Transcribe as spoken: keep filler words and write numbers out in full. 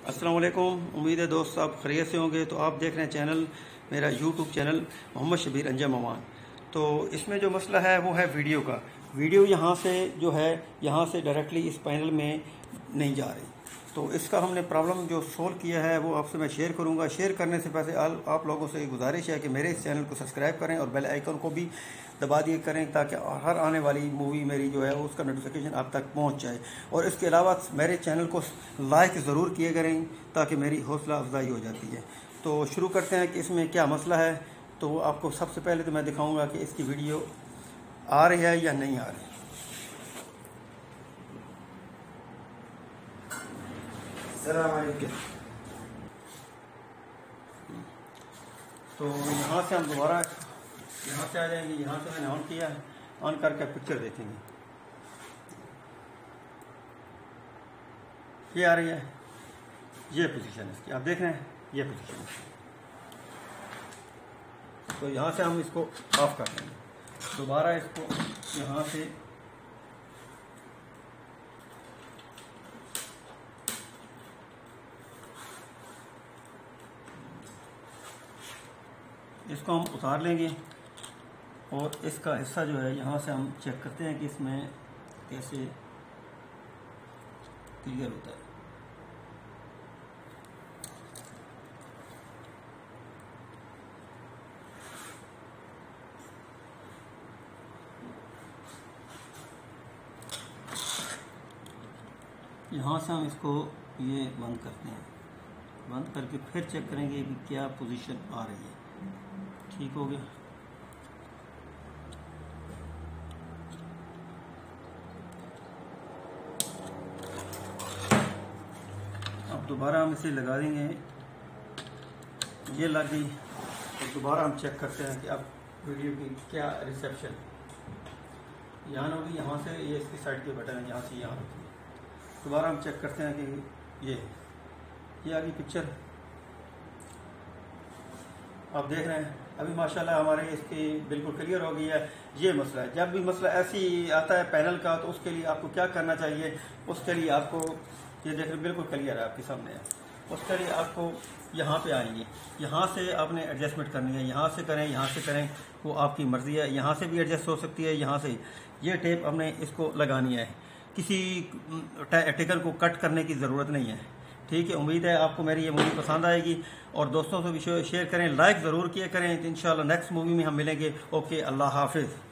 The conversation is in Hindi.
अस्सलाम वालेकुम। उम्मीद है दोस्त आप खैरियत से होंगे। तो आप देख रहे हैं चैनल, मेरा यूट्यूब चैनल मोहम्मद शबीर अंजम अमान। तो इसमें जो मसला है वो है वीडियो का। वीडियो यहाँ से जो है यहाँ से डायरेक्टली इस पैनल में नहीं जा रही। तो इसका हमने प्रॉब्लम जो सोल्व किया है वो आपसे मैं शेयर करूँगा। शेयर करने से पहले आप लोगों से गुजारिश है कि मेरे इस चैनल को सब्सक्राइब करें और बेल आइकन को भी दबा दिए करें ताकि हर आने वाली मूवी मेरी जो है उसका नोटिफिकेशन आप तक पहुंच जाए। और इसके अलावा मेरे चैनल को लाइक ज़रूर किए करें ताकि मेरी हौसला अफजाई हो जाती है। तो शुरू करते हैं कि इसमें क्या मसला है। तो आपको सबसे पहले तो मैं दिखाऊंगा कि इसकी वीडियो आ रही है या नहीं आ रही। तो यहाँ से हम दोबारा यहाँ से आ जाएंगे। यहाँ से मैंने ऑन किया है, ऑन करके पिक्चर देखेंगे। ये आ रही है, ये पोजीशन इसकी आप देख रहे हैं, ये पोजीशन। तो यहाँ से हम इसको ऑफ कर देंगे। दोबारा इसको यहाँ से इसको हम उतार लेंगे और इसका हिस्सा जो है यहाँ से हम चेक करते हैं कि इसमें कैसे क्लियर होता है। यहाँ से हम इसको ये बंद करते हैं, बंद करके फिर चेक करेंगे कि क्या पोजीशन आ रही है। ठीक हो गया। अब दोबारा हम इसे लगा देंगे, ये लग गई। तो दोबारा हम चेक करते हैं कि अब वीडियो की क्या रिसेप्शन। यहाँ होगी, यहाँ से ये इसकी साइड के बटन है, यहाँ से यहाँ होती है। दोबारा हम चेक करते हैं कि ये ये आ गई पिक्चर। आप देख रहे हैं अभी माशाल्लाह हमारे इसकी बिल्कुल क्लियर हो गई है। ये मसला है, जब भी मसला ऐसी आता है पैनल का तो उसके लिए आपको क्या करना चाहिए। उसके लिए आपको ये देख रहे बिल्कुल क्लियर है आपके सामने है। उसके लिए आपको यहाँ पे आएंगे, यहाँ से आपने एडजस्टमेंट करनी है। यहाँ से करें, यहाँ से करें, वो आपकी मर्जी है। यहाँ से भी एडजस्ट हो सकती है, यहाँ से। ये टेप हमने इसको लगानी है, किसी टिकट को कट करने की ज़रूरत नहीं है। ठीक है, उम्मीद है आपको मेरी ये मूवी पसंद आएगी और दोस्तों से भी शेयर करें, लाइक ज़रूर किया करें। इंशाल्लाह नेक्स्ट मूवी में हम मिलेंगे। ओके, अल्लाह हाफिज़।